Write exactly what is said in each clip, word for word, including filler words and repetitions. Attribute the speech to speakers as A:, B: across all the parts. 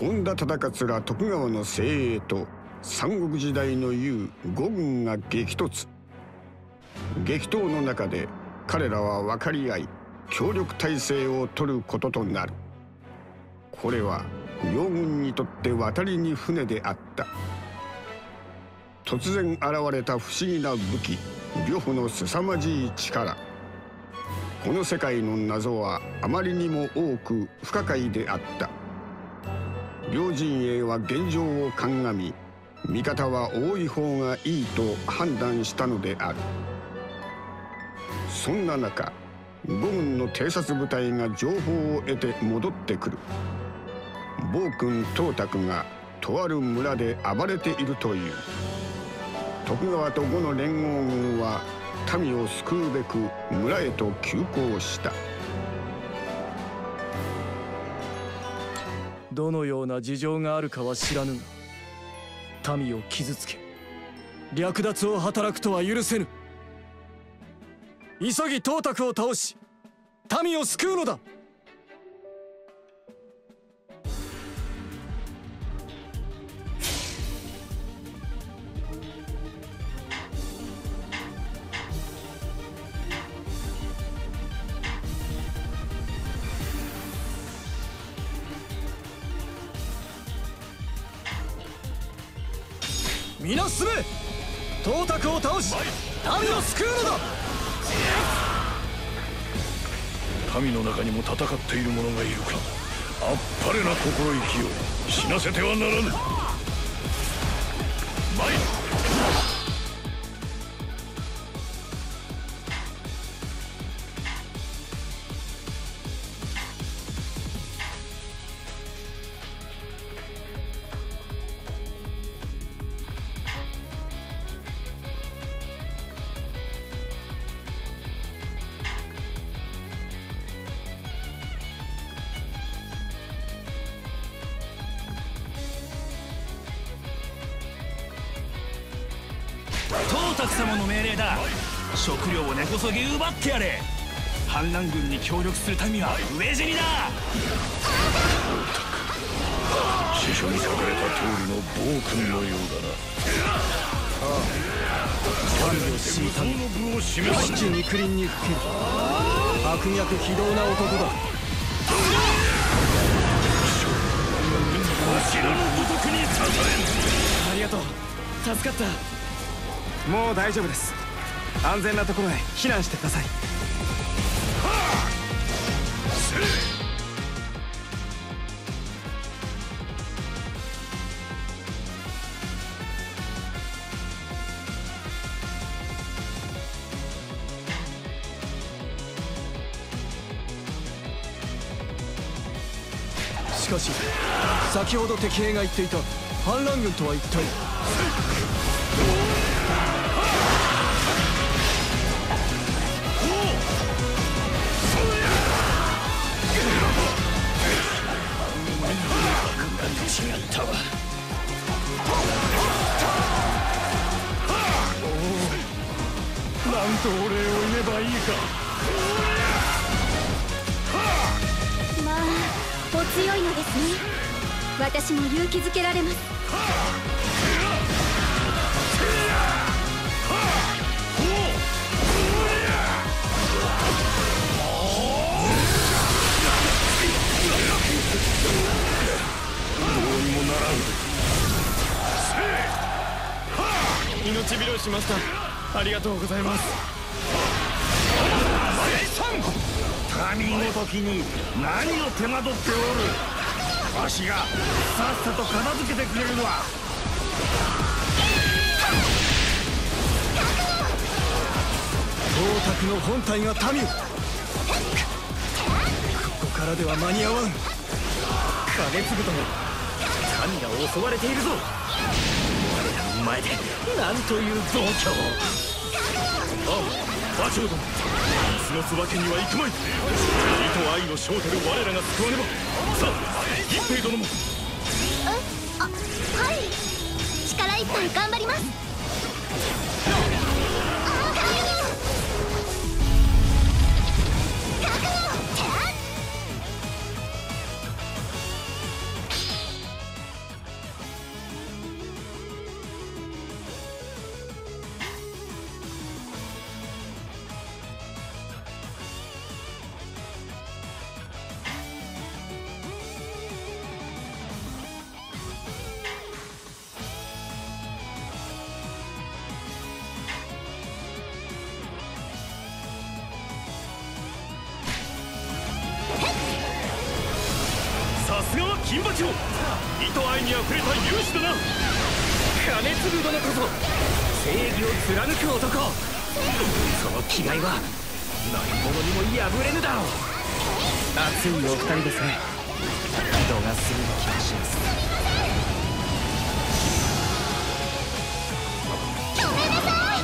A: 本田忠勝ら徳川の精鋭と三国時代の雄五軍が激突。激闘の中で彼らは分かり合い協力体制を取ることとなる。これは両軍にとって渡りに船であった。突然現れた不思議な武器呂布の凄まじい力。この世界の謎はあまりにも多く不可解であった。両陣営は現状を鑑み味方は多い方がいいと判断したのである。そんな中五軍の偵察部隊が情報を得て戻ってくる。暴君董卓がとある村で暴れているという。徳川と呉の連合軍は民を救うべく村へと急行した。
B: どのような事情があるかは知らぬが、民を傷つけ略奪を働くとは許せぬ。急ぎ董卓を倒し民を救うのだ。皆進め、董卓を倒し民を救うのだ。
C: 民の中にも戦っている者がいるか。あっぱれな心意気を死なせてはならぬ。参る。
D: 董卓様の命令だ。食料を根こそぎ奪ってやれ。反乱軍に協力する民は飢え死にだ。
C: 師匠に書かれた通りの暴君のようだな。
B: ああ、民を敷いたの
C: 部を示す。
B: 父肉林にふける悪逆非道な男だ。
C: 知らぬ男に刺されん。
B: ありがとう、助かった。もう大丈夫です。安全なところへ避難してください。しかし先ほど敵兵が言っていた反乱軍とは一体。
C: 違ったわ。
B: なんとお礼を言えばいいか。
E: まあお強いのですね。私も勇気づけられます。
B: 命拾いしました。ありがとうございます。
C: 民ごときに何を手間取っておる。わしがさっさと片付けてくれるわ。
B: 董卓の本体が民を。ここからでは間に合わん。金継殿、民が襲われているぞ。我らの前でなんという暴挙を。ああ、馬長殿、見過ごすわけにはいくまい。義と愛の正たる我らが救わねば。さあ一平殿も。
E: あ、はい、力いっぱい頑張ります。
D: すがは金馬長、糸愛にあふれた勇士だな。
B: 金継殿こそ正義を貫く男。その気概は何者にも破れぬだろう。熱いお二人ですね。度が過ぎる気がします。
E: ごめんなさい。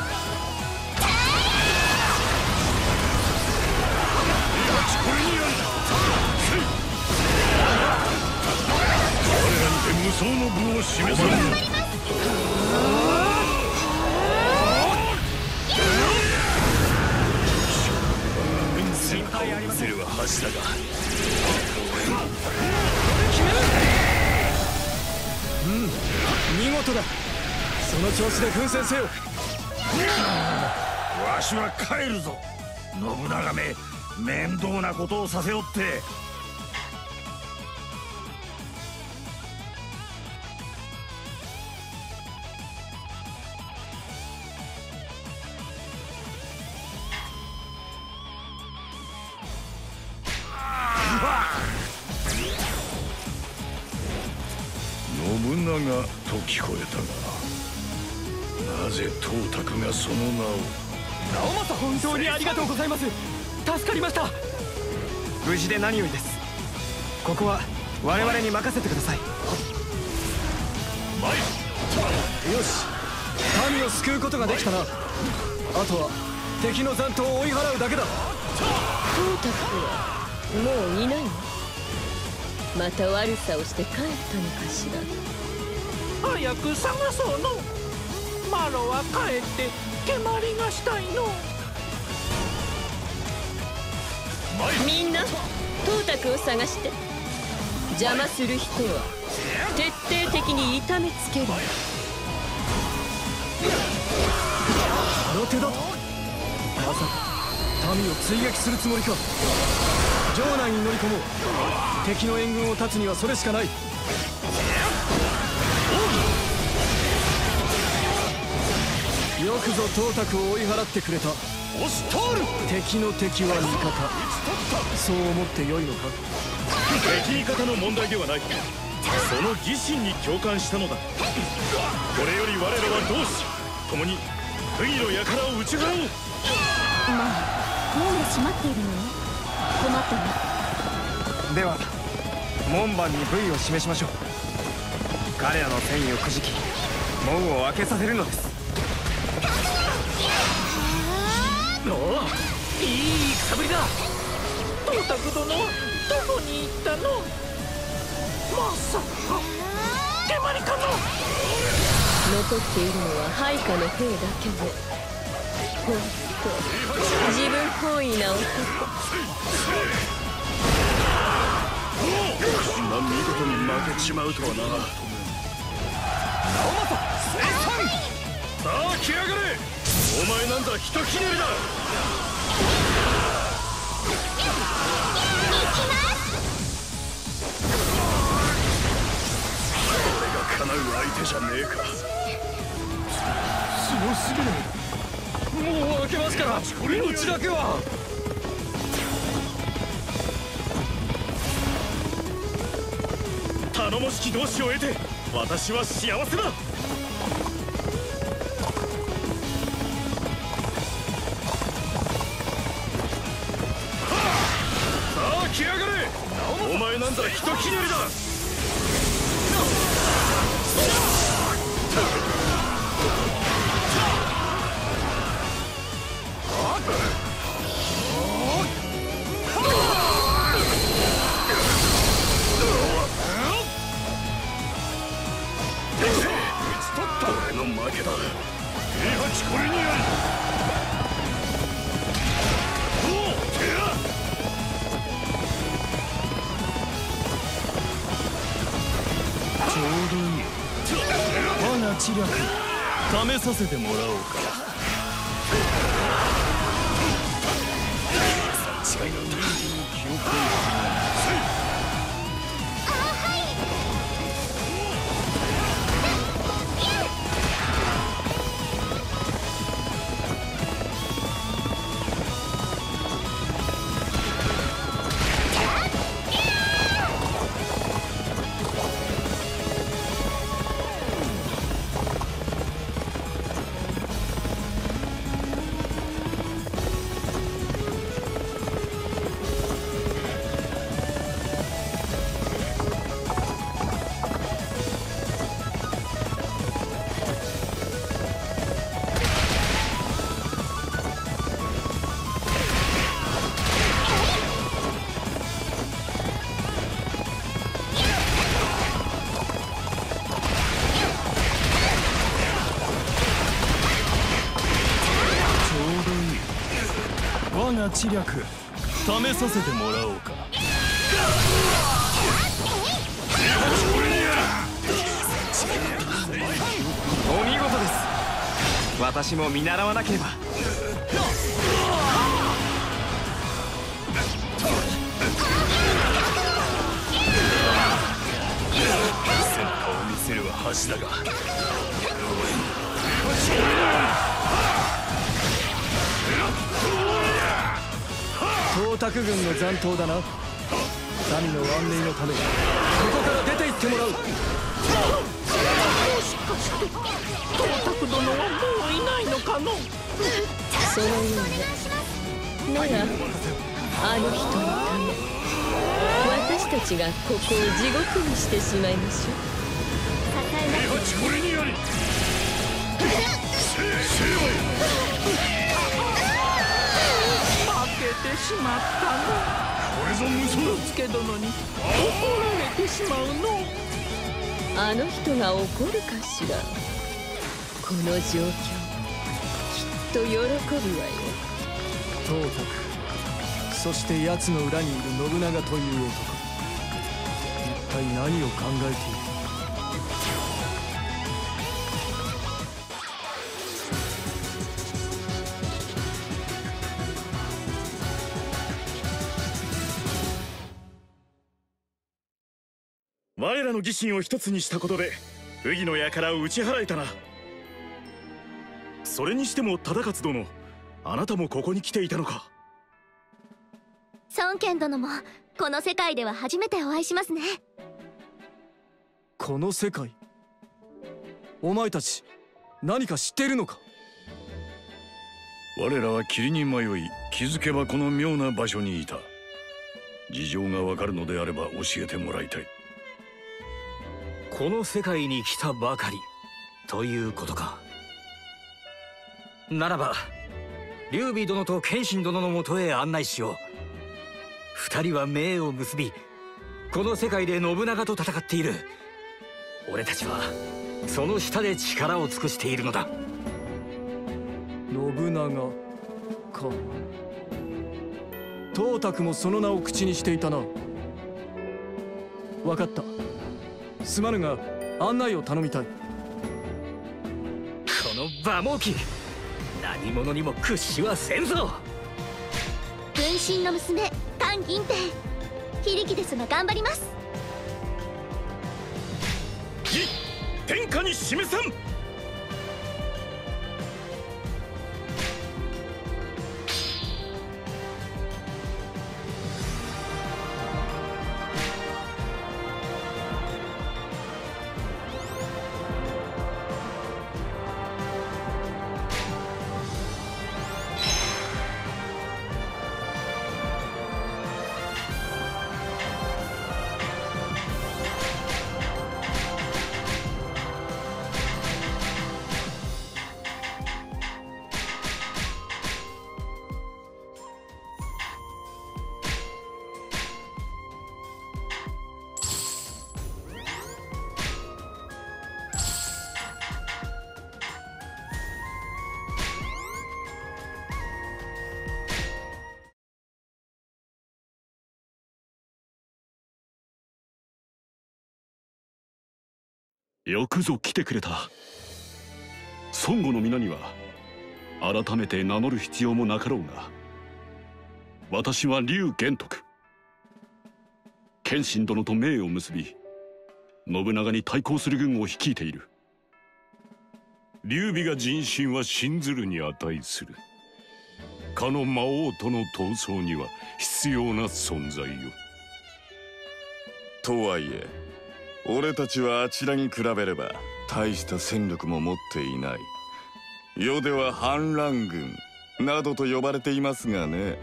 C: これにある。彼らにて無双の武を示される。
D: ゼルは恥だが
B: 見事だ。その調子で奮戦せよ。
C: わしは帰るぞ。信長め、面倒なことをさせおって。 信長と聞こえたが、なぜ董卓がその名を。
B: 直政、本当にありがとうございます。助かりました。無事で何よりです。ここは我々に任せてください。よし、民を救うことができたな。あとは敵の残党を追い払うだけだ。
F: 董卓はもういないの？また悪さをして帰ったのかしら。
G: 早く探そうの。マロは帰って蹴鞠がしたいの。
F: みんな董卓を探して。邪魔する人は徹底的に痛めつける。
B: あの手だと。まさか民を追撃するつもりか。城内に乗り込もう。敵の援軍を断つにはそれしかない。よくぞ董卓を追い払ってくれた。
D: 押し通る。
B: 敵の敵は味方、そう思ってよいのか。
D: 敵味方の問題ではない。その義心に共感したのだ。これより我らは同志共に不義の輩を打ち払おう。
E: まあ門が閉まっているのね。困ったね。
B: では門番に武意を示しましょう。彼らの戦意をくじき門を開けさせるのです。
G: おお、いい戦ぶりだ。董卓殿はどこに行ったの？まさか蹴鞠かの？
F: 残っているのは配下の兵だけで、ほんと自分本位な男。
D: こんな見事に負けちまうとはな。直政生産。さあ来やがれ。お前なんだひとひねりだ。俺が叶う相手じゃねえか。
B: 強すぎる。もう開けますから命だけは。
D: 頼もしき同志を得て私は幸せだ。来やがれ。お前なんだひとひねりだ。俺の負けだ。平八これにある。 ちょうどいい。我が知略試させてもらおうか。違いなんだ。 我が知略試させてもらおうか。
B: お見事です。私も見習わなければ。
D: 戦果を見せるは恥だが、
B: 東卓軍の残党だな。民の安寧のためにここから出て行ってもらう。
G: もしかして東卓殿はもういないのかの。
F: そのようなならあの人のため私たちがここを地獄にしてしまいましょう。
C: これにあり。
G: 負けてしまったの。
C: これぞ無双。
G: つけ殿に怒られてしまうの。
F: あの人が怒るかしら。この状況きっと喜ぶわよ。
B: 東卓、そして奴の裏にいる信長という男、一体何を考えている。
D: 我らの義心を一つにしたことで不義の輩を打ち払えたな。それにしても忠勝殿、あなたもここに来ていたのか。
E: 孫権殿もこの世界では初めてお会いしますね。
B: この世界、お前たち何か知っているのか。
C: 我らは霧に迷い、気づけばこの妙な場所にいた。事情がわかるのであれば教えてもらいたい。
B: この世界に来たばかりということか。ならば劉備殿と謙信殿のもとへ案内しよう。二人は盟を結び、この世界で信長と戦っている。俺たちはその下で力を尽くしているのだ。信長か。東卓もその名を口にしていたな。分かった。すまぬが案内を頼みたい。この馬毛機、何者にも屈しはせんぞ。
E: 分身の娘関銀平、非力ですが頑張ります。
D: 義天下に示さん。
H: よくぞ来てくれた。孫悟の皆には改めて名乗る必要もなかろうが、私は劉玄徳。謙信殿と盟を結び、信長に対抗する軍を率いている。
C: 劉備が人心は信ずるに値する。かの魔王との闘争には必要な存在よ。
I: とはいえ俺たちはあちらに比べれば大した戦力も持っていない。世では反乱軍などと呼ばれていますがね。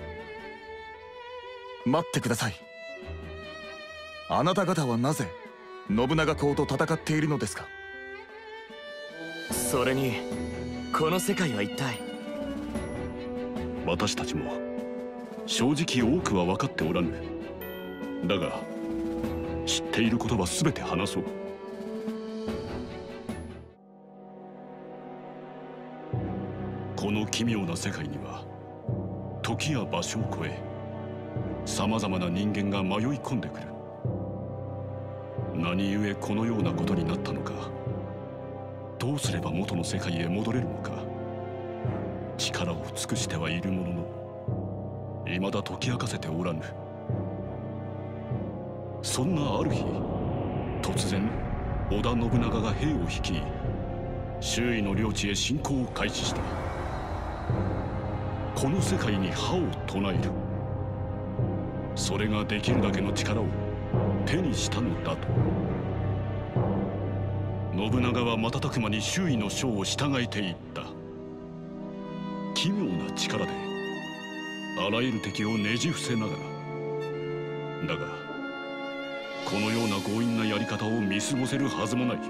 J: 待ってください。あなた方はなぜ信長公と戦っているのですか。
B: それにこの世界は一体。
H: 私たちも正直多くは分かっておらぬ。だが知っていることは全て話そう。この奇妙な世界には時や場所を超えさまざまな人間が迷い込んでくる。何故このようなことになったのか、どうすれば元の世界へ戻れるのか、力を尽くしてはいるものの未だ解き明かせておらぬ。そんなある日、突然織田信長が兵を率い周囲の領地へ侵攻を開始した。この世界に覇を唱える、それができるだけの力を手にしたのだと。信長は瞬く間に周囲の将を従えていった。奇妙な力であらゆる敵をねじ伏せながら、だがこのような強引なやり方を見過ごせるはずもない。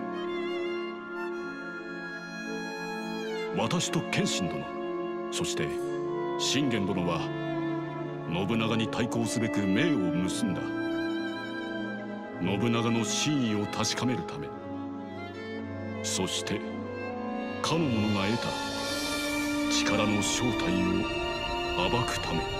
H: 私と謙信殿、そして信玄殿は信長に対抗すべく盟を結んだ。信長の真意を確かめるため、そしてかの者が得た力の正体を暴くため。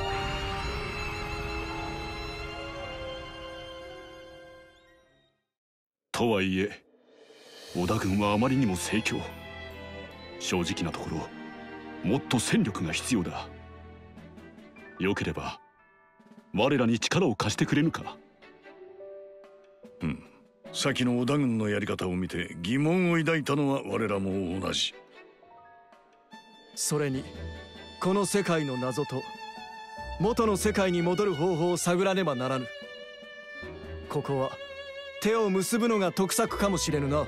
H: とはいえ織田軍はあまりにも盛況。正直なところもっと戦力が必要だ。よければ我らに力を貸してくれぬか。
D: うん、先の織田軍のやり方を見て疑問を抱いたのは我らも同じ。
B: それにこの世界の謎と元の世界に戻る方法を探らねばならぬ。ここは手を結ぶのが得策かもしれぬな。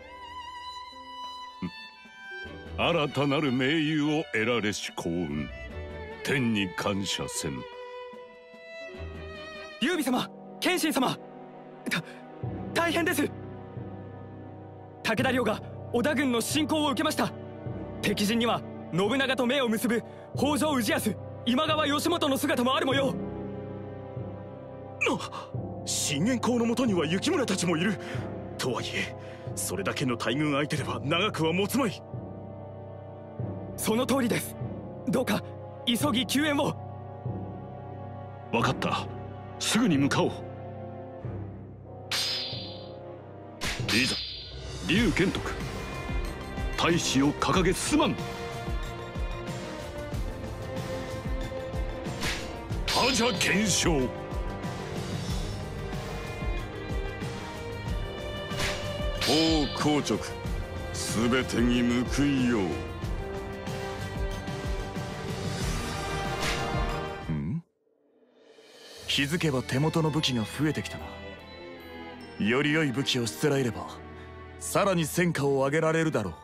C: 新たなる盟友を得られし幸運、天に感謝せん。
B: 劉備様、謙信様、た大変です。武田領が織田軍の侵攻を受けました。敵陣には信長と盟を結ぶ北条氏康、今川義元の姿もある模様。
D: 信玄公のもとには雪村たちもいる。とはいえそれだけの大軍相手では長くは持つまい。
B: その通りです。どうか急ぎ救援を。
H: 分かった、すぐに向かおう。いざ劉玄徳、大志を掲げすまん。
C: 覇者検証。
I: 王硬直、すべてに報いよう。
J: 気づけば手元の武器が増えてきたな。より良い武器を捨てられればさらに戦果を上げられるだろう。